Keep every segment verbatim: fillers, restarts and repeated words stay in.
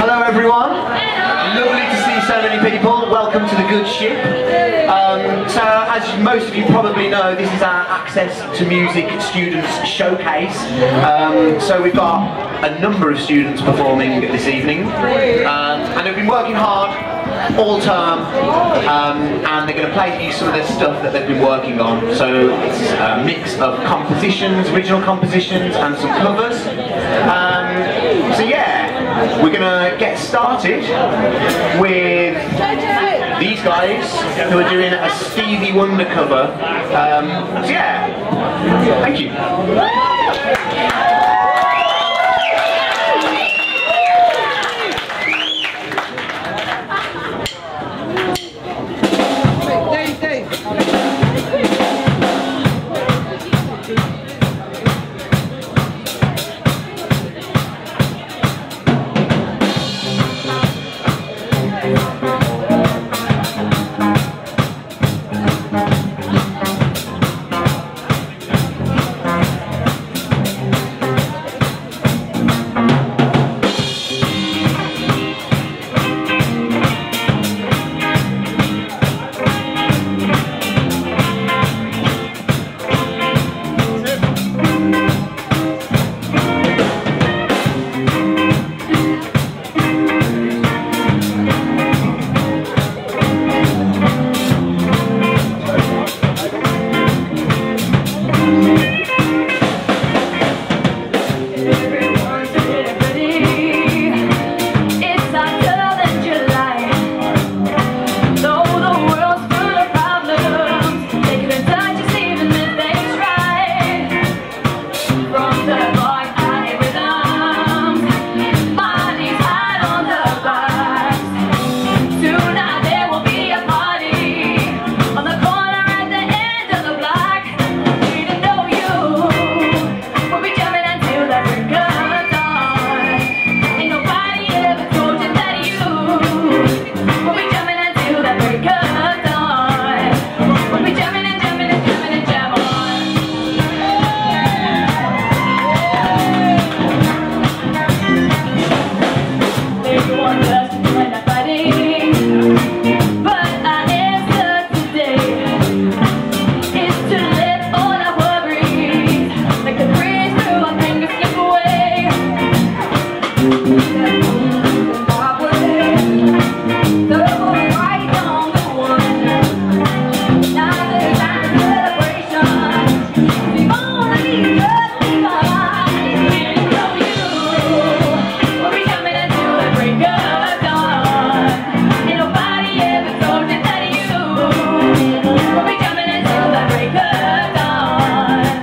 Hello everyone. Lovely to see so many people. Welcome to the good ship. Um, so as most of you probably know, this is our Access to Music Students Showcase. Um, so we've got a number of students performing this evening, um, and they've been working hard all term, um, and they're going to play for you some of the stuff that they've been working on. So it's a mix of compositions, original compositions, and some covers. Um, so yeah, we're going to get started with these guys who are doing a Stevie Wonder cover. Um, so yeah, thank you.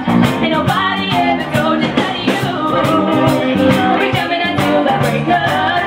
Break up.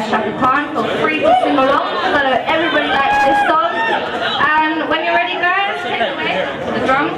as Chaka. Feel free to sing along, so everybody likes this song. And when you're ready, guys, take it away to the drums.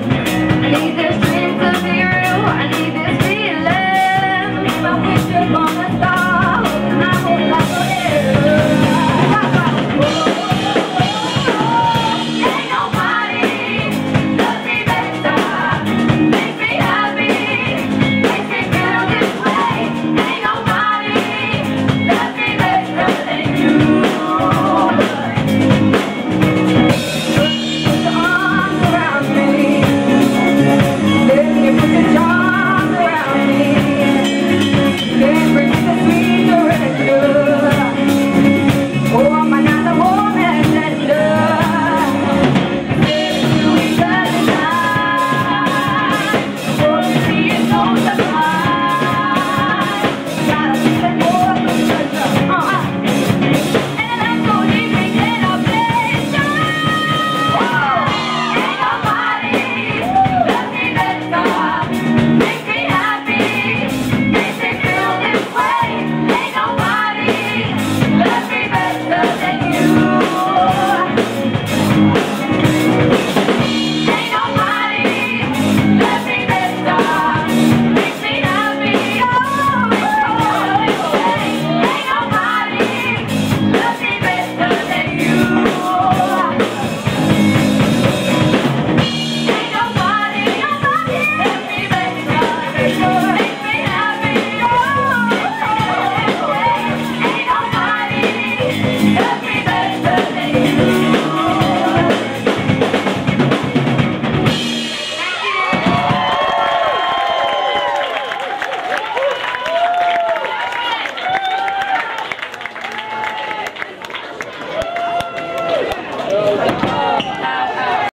I need this feeling. I wish it